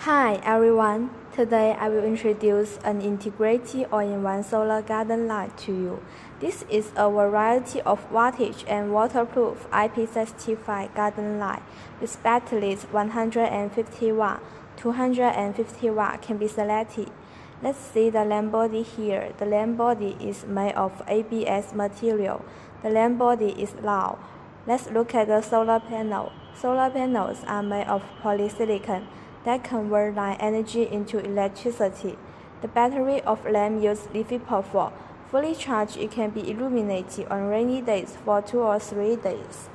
Hi everyone, today I will introduce an integrated all-in-one solar garden light to you. This is a variety of wattage and waterproof IP65 garden light with batteries 150 watt, 250 watt can be selected. Let's see the lamp body here. The lamp body is made of ABS material. The lamp body is round. Let's look at the solar panel. Solar panels are made of polysilicon that convert light energy into electricity. The battery of lamp uses lithium power. Fully charged, it can be illuminated on rainy days for 2 or 3 days.